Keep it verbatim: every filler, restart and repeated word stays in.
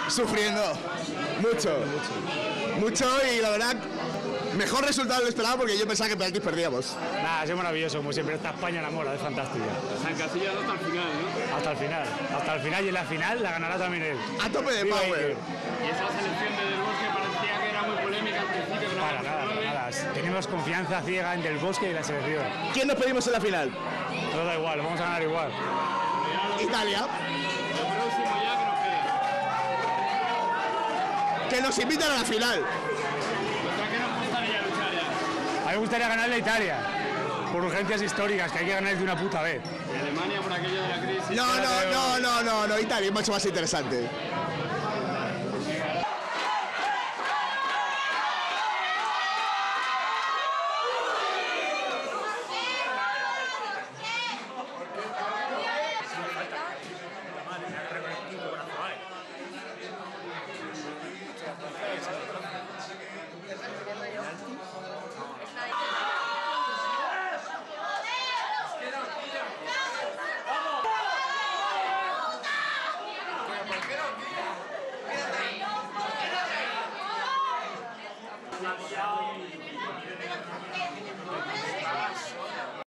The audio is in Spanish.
Sufriendo. Mucho. Mucho y la verdad, mejor resultado de lo esperado porque yo pensaba que penaltis perdíamos. Nada, ha sido maravilloso, como siempre. Esta España enamora, es fantástica. Se han encasillado hasta el final, ¿no? Hasta el final. Hasta el final y en la final la ganará también él. A tope de power. Y esa selección de Del Bosque parecía que era muy polémica al principio. Que no Para nada, nada. Tenemos confianza ciega en Del Bosque y la selección. ¿Quién nos pedimos en la final? No da igual, vamos a ganar igual. Italia. Lo próximo ya que nos queda. Que nos invitan a la final. ¿Contra qué nos gustaría luchar ya? A mí me gustaría ganarle a Italia. Por urgencias históricas, que hay que ganar de una puta vez. Y Alemania por aquello de la crisis. No, no, no, no, no, no. Italia es mucho más interesante. La